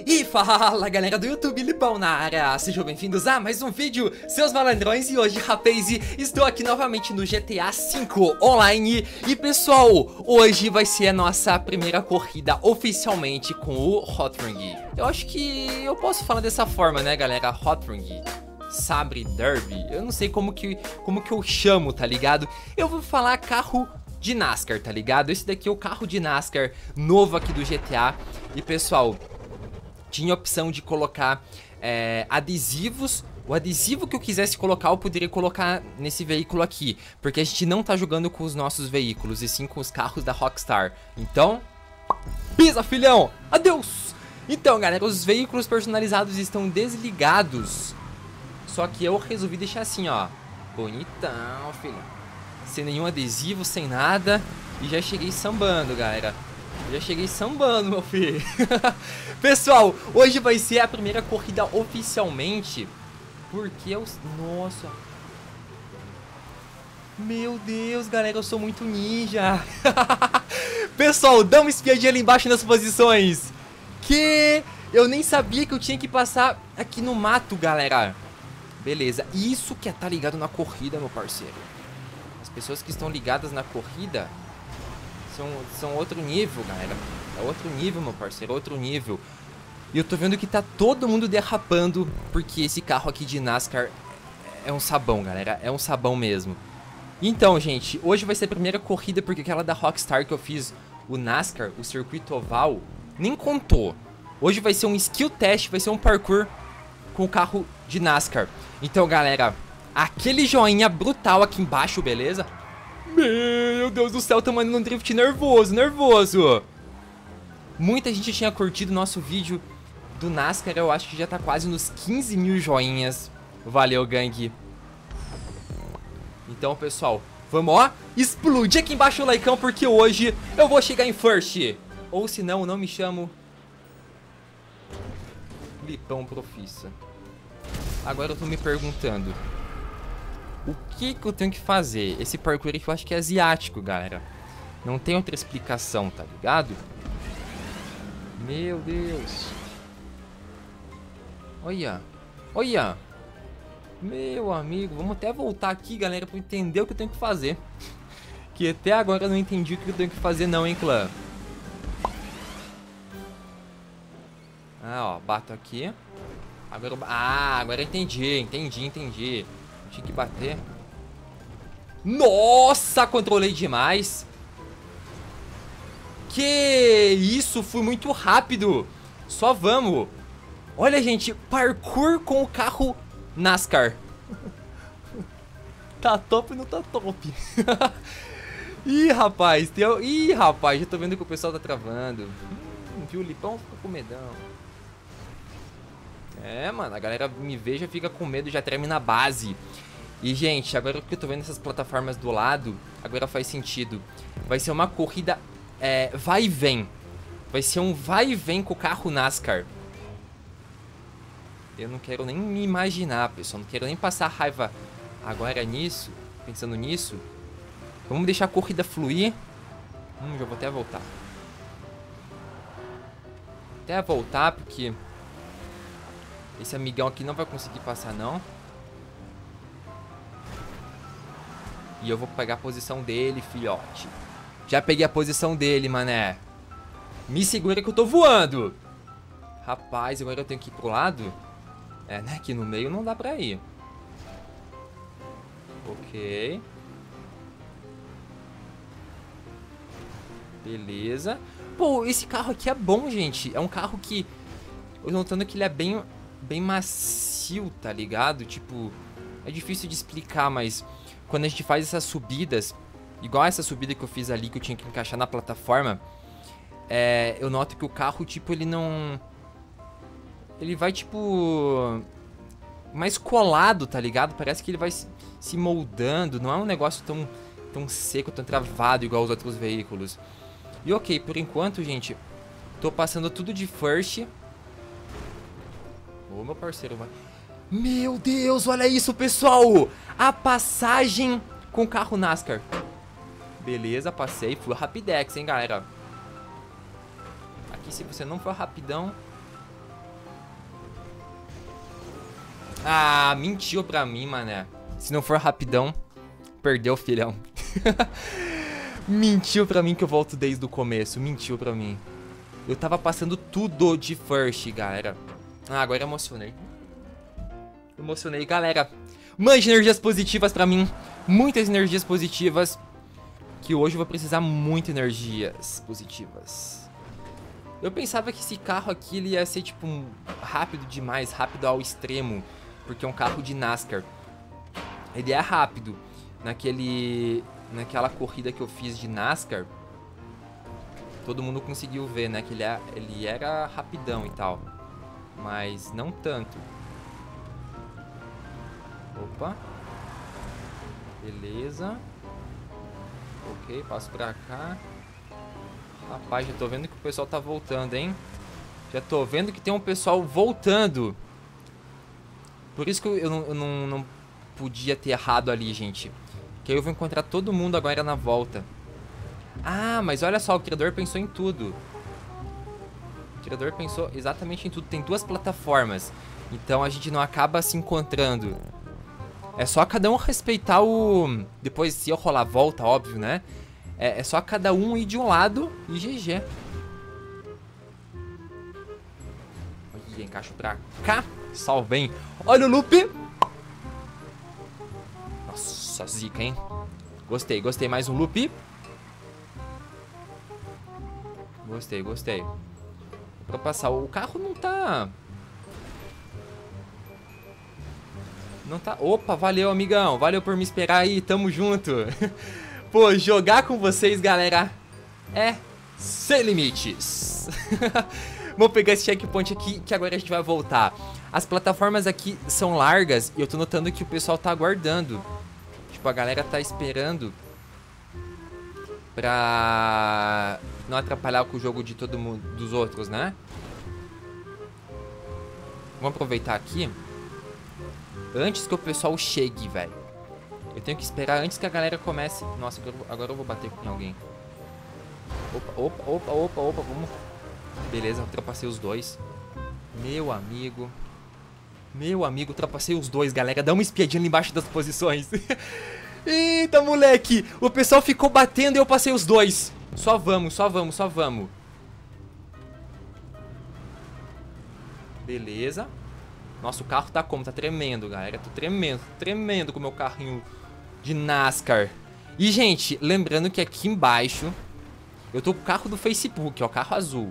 E fala galera do YouTube, Lipão na área, sejam bem-vindos a mais um vídeo, seus malandrões. E hoje, rapaz, estou aqui novamente no GTA V Online. E pessoal, hoje vai ser a nossa primeira corrida oficialmente com o Hot Ring. Eu acho que eu posso falar dessa forma, né galera, Hot Ring, Sabre Derby, eu não sei como que eu chamo, tá ligado? Eu vou falar carro de NASCAR, tá ligado? Esse daqui é o carro de NASCAR novo aqui do GTA. E pessoal, tinha a opção de colocar adesivos. O adesivo que eu quisesse colocar, eu poderia colocar nesse veículo aqui, porque a gente não tá jogando com os nossos veículos, e sim com os carros da Rockstar. Então, pisa, filhão! Adeus! Então, galera, os veículos personalizados estão desligados. Só que eu resolvi deixar assim, ó. Bonitão, filho. Sem nenhum adesivo, sem nada. E já cheguei sambando, galera. Já cheguei sambando, meu filho. Pessoal, hoje vai ser a primeira corrida oficialmente. Porque eu... Nossa. Meu Deus, galera, eu sou muito ninja. Pessoal, dá uma espiadinha ali embaixo nas posições. Que eu nem sabia que eu tinha que passar aqui no mato, galera. Beleza, isso que é tá ligado na corrida, meu parceiro. As pessoas que estão ligadas na corrida são outro nível, galera. É outro nível, meu parceiro, outro nível. E eu tô vendo que tá todo mundo derrapando, porque esse carro aqui de NASCAR é um sabão, galera. É um sabão mesmo. Então, gente, hoje vai ser a primeira corrida, porque aquela da Rockstar que eu fiz, o NASCAR, o circuito oval, nem contou. Hoje vai ser um skill test, vai ser um parkour com o carro de NASCAR. Então, galera, aquele joinha brutal aqui embaixo, beleza? Meu Deus do céu, tamo indo num drift nervoso, nervoso. Muita gente tinha curtido o nosso vídeo do NASCAR, eu acho que já tá quase nos 15 mil joinhas. Valeu, gangue. Então, pessoal, vamos, ó, explodir aqui embaixo o likeão, porque hoje eu vou chegar em first. Ou se não, não me chamo Lipão Profissa. Agora eu tô me perguntando, o que eu tenho que fazer? Esse parkour aqui eu acho que é asiático, galera. Não tem outra explicação, tá ligado? Meu Deus. Olha. Olha. Meu amigo, vamos até voltar aqui, galera, pra entender o que eu tenho que fazer. Que até agora eu não entendi o que eu tenho que fazer não, hein, clã. Ah, ó, bato aqui. Agora, agora eu entendi. Tinha que bater. Nossa, controlei demais. Que isso, fui muito rápido. Só vamos. Olha, gente, parkour com o carro NASCAR. Tá top ou não tá top? Ih, rapaz, já tô vendo que o pessoal tá travando. Viu, o Lipão fica com medão. É, mano, a galera me vê, já fica com medo, já treme na base. E, gente, agora que eu tô vendo essas plataformas do lado, agora faz sentido. Vai ser uma corrida vai e vem. Vai ser um vai e vem com o carro NASCAR. Eu não quero nem me imaginar, pessoal. Não quero nem passar raiva agora nisso, pensando nisso. Vamos deixar a corrida fluir. Já vou até voltar. Até voltar, porque esse amigão aqui não vai conseguir passar, não. E eu vou pegar a posição dele, filhote. Já peguei a posição dele, mané. Me segura que eu tô voando. Rapaz, agora eu tenho que ir pro lado? É, né? Aqui no meio não dá pra ir. Ok. Beleza. Pô, esse carro aqui é bom, gente. É um carro que... eu tô notando que ele é bem macio, tá ligado? Tipo, é difícil de explicar, mas quando a gente faz essas subidas, igual essa subida que eu fiz ali, que eu tinha que encaixar na plataforma, eu noto que o carro, tipo, ele não... ele vai, tipo, mais colado, tá ligado? Parece que ele vai se moldando, não é um negócio tão seco, tão travado igual os outros veículos. E ok, por enquanto, gente, tô passando tudo de first. Ô, meu parceiro, vai... Meu Deus, olha isso, pessoal! A passagem com o carro NASCAR. Beleza, passei. Fui rapidex, hein, galera. Aqui, se você não for rapidão, Ah, mentiu pra mim, mané. Se não for rapidão, perdeu, filhão. Mentiu pra mim que eu volto desde o começo. Mentiu pra mim. Eu tava passando tudo de first, galera. Ah, agora emocionei. Emocionei, galera. Mande energias positivas pra mim. Muitas energias positivas. Que hoje eu vou precisar muito energias positivas. Eu pensava que esse carro aqui ele ia ser tipo rápido demais, rápido ao extremo, porque é um carro de NASCAR. Ele é rápido. Naquela corrida que eu fiz de NASCAR, todo mundo conseguiu ver, né, que ele era rapidão e tal, mas não tanto. Opa. Beleza. Ok, passo pra cá. Rapaz, já tô vendo que o pessoal tá voltando, hein? Já tô vendo que tem um pessoal voltando. Por isso que eu não podia ter errado ali, gente. Que aí eu vou encontrar todo mundo agora na volta. Ah, mas olha só, o criador pensou em tudo. O criador pensou exatamente em tudo. Tem duas plataformas. Então a gente não acaba se encontrando. É só cada um respeitar o... Depois, se eu rolar a volta, óbvio, né? É só cada um ir de um lado e GG. Aqui, encaixo pra cá. Salve, hein? Olha o loop. Nossa, zica, hein? Gostei, gostei. Mais um loop. Gostei, gostei. Pra passar, o carro não tá... Não tá... Opa, valeu, amigão. Valeu por me esperar aí, tamo junto. Pô, jogar com vocês, galera, é sem limites. Vamos pegar esse checkpoint aqui, que agora a gente vai voltar. As plataformas aqui são largas e eu tô notando que o pessoal tá aguardando. Tipo, a galera tá esperando pra não atrapalhar com o jogo de todo mundo, dos outros, né? Vamos aproveitar aqui. Antes que o pessoal chegue, velho. Eu tenho que esperar antes que a galera comece. Nossa, agora eu vou bater em alguém. Opa, vamos. Beleza, ultrapassei os dois. Meu amigo, ultrapassei os dois, galera. Dá uma espiadinha ali embaixo das posições. Eita, moleque. O pessoal ficou batendo e eu passei os dois. Só vamos. Beleza. Nossa, o carro tá como? Tá tremendo, galera. Tô tremendo com o meu carrinho de NASCAR. E, gente, lembrando que aqui embaixo eu tô com o carro do Facebook, ó, carro azul.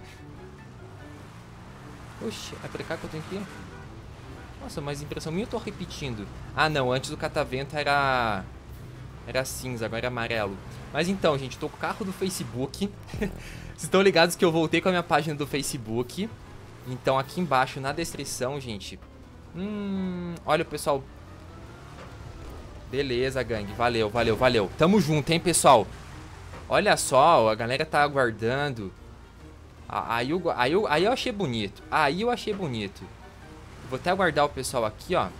Oxe, é pra cá que eu tenho que ir? Nossa, mas impressão minha eu tô repetindo. Ah, não, antes o catavento era cinza, agora é amarelo. Mas então, gente, tô com o carro do Facebook. Vocês estão ligados que eu voltei com a minha página do Facebook. Então aqui embaixo na descrição, gente. Olha o pessoal. Beleza, gangue. Valeu. Tamo junto, hein, pessoal. Olha só, a galera tá aguardando. Aí eu achei bonito. Vou até aguardar o pessoal aqui, ó.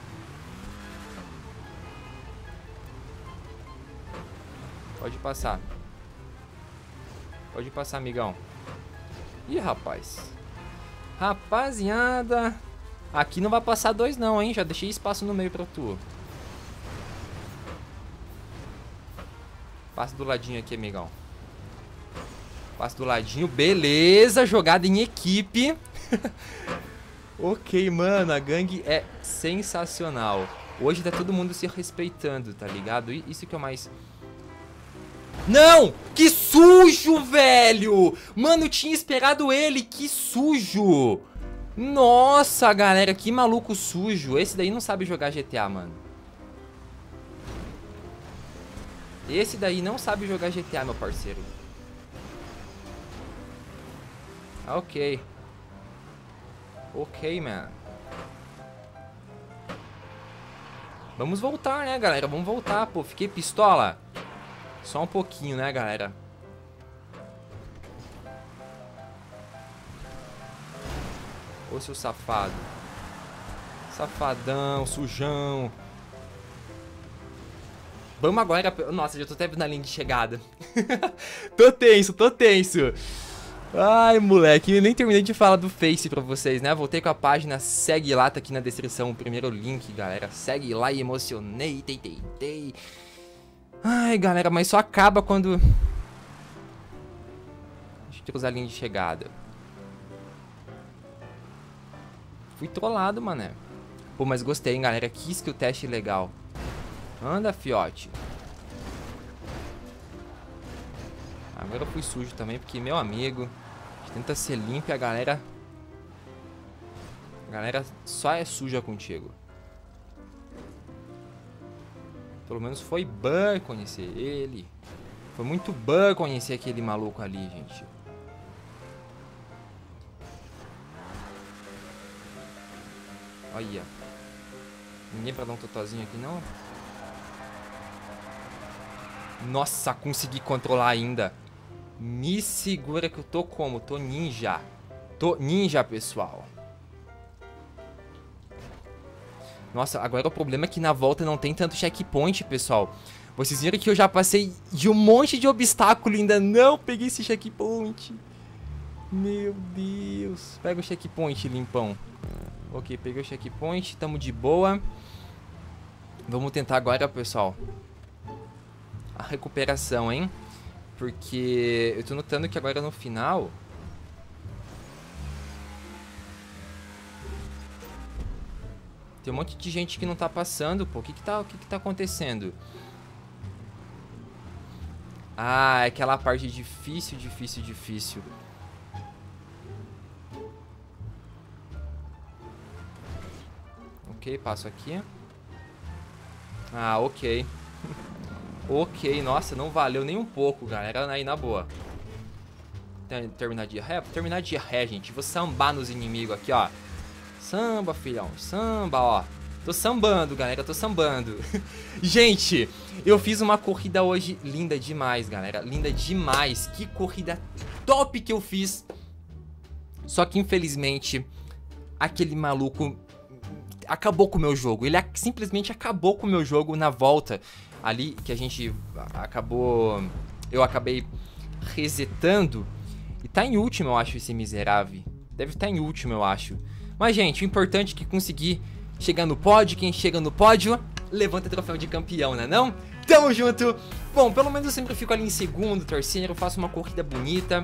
Pode passar. Pode passar, amigão. Ih, rapaz. Rapaziada. Aqui não vai passar dois não, hein. Já deixei espaço no meio pra tu. Passa do ladinho aqui, amigão. Passa do ladinho. Beleza, jogada em equipe. Ok, mano, a gangue é sensacional. Hoje tá todo mundo se respeitando, tá ligado? Isso que é o mais... Não! Que sujo, velho! Mano, eu tinha esperado ele. Que sujo! Nossa, galera, que maluco sujo. Esse daí não sabe jogar GTA, mano. Esse daí não sabe jogar GTA, meu parceiro. Ok. Ok, man. Vamos voltar, né, galera? Vamos voltar, pô. Fiquei pistola. Só um pouquinho, né, galera? Ô, seu safado. Safadão, sujão. Vamos agora... Nossa, já tô até na linha de chegada. Tô tenso. Ai, moleque, eu nem terminei de falar do Face pra vocês, né? Voltei com a página, segue lá, tá aqui na descrição o primeiro link, galera. Segue lá e emocionei, tei. Ai, galera, mas só acaba quando... Deixa eu cruzar a linha de chegada. Fui trollado, mané. Pô, mas gostei, hein, galera. Que skill teste legal. Anda, fiote. Agora eu fui sujo também, porque, meu amigo, a gente tenta ser limpo e a galera só é suja contigo. Pelo menos foi bom conhecer ele. Foi muito bom conhecer aquele maluco ali, gente. Olha. Ninguém pra dar um totozinho aqui, não? Nossa, consegui controlar ainda. Me segura que eu tô como? Tô ninja. Tô ninja, pessoal. Nossa, agora o problema é que na volta não tem tanto checkpoint, pessoal. Vocês viram que eu já passei de um monte de obstáculo e ainda não peguei esse checkpoint. Meu Deus. Pega o checkpoint, limpão. Ok, peguei o checkpoint, tamo de boa. Vamos tentar agora, pessoal, a recuperação, hein? Porque eu tô notando que agora no final... Tem um monte de gente que não tá passando, pô. O que que tá acontecendo? Ah, é aquela parte difícil. Ok, passo aqui. Ah, ok. Ok, nossa, não valeu nem um pouco, galera. Aí, na boa. Terminar de ré? Terminar de ré, gente. Vou sambar nos inimigos aqui, ó. Samba, filhão. Samba, ó. Tô sambando, galera. Tô sambando. Gente, eu fiz uma corrida hoje linda demais, galera. Linda demais. Que corrida top que eu fiz. Só que, infelizmente, aquele maluco acabou com o meu jogo. Ele simplesmente acabou com o meu jogo na volta. Ali que a gente acabou... Eu acabei resetando. E tá em último, eu acho, esse miserável. Deve estar em último, eu acho. Mas, gente, o importante é que consegui chegar no pódio. Quem chega no pódio, levanta troféu de campeão, né não? Tamo junto! Bom, pelo menos eu sempre fico ali em segundo, terceiro. Faço uma corrida bonita.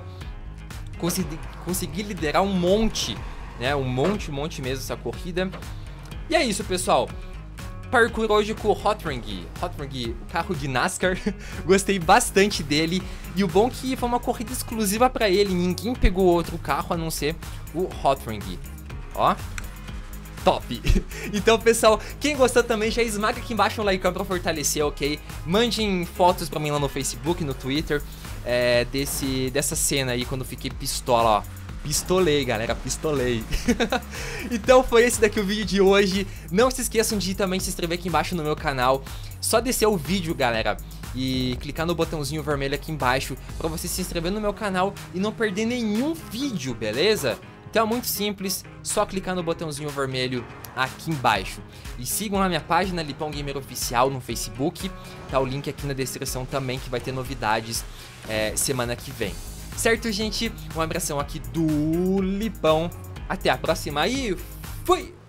Consegui liderar um monte, né? Um monte mesmo essa corrida. E é isso, pessoal. Parkour hoje com o Hotring, o carro de NASCAR. Gostei bastante dele. E o bom é que foi uma corrida exclusiva pra ele. Ninguém pegou outro carro a não ser o Hotring. Ó, top. Então, pessoal, quem gostou também já esmaga aqui embaixo um like pra fortalecer, ok? Mandem fotos pra mim lá no Facebook, no Twitter, dessa cena aí quando fiquei pistola, ó. Pistolei, galera, pistolei. Então foi esse daqui o vídeo de hoje. Não se esqueçam de também se inscrever aqui embaixo no meu canal. Só descer o vídeo, galera, e clicar no botãozinho vermelho aqui embaixo pra você se inscrever no meu canal e não perder nenhum vídeo, beleza? Então é muito simples, só clicar no botãozinho vermelho aqui embaixo. E sigam lá minha página, Lipão Gamer Oficial, no Facebook. Tá o link aqui na descrição também, que vai ter novidades semana que vem. Certo, gente? Um abração aqui do Lipão. Até a próxima e fui!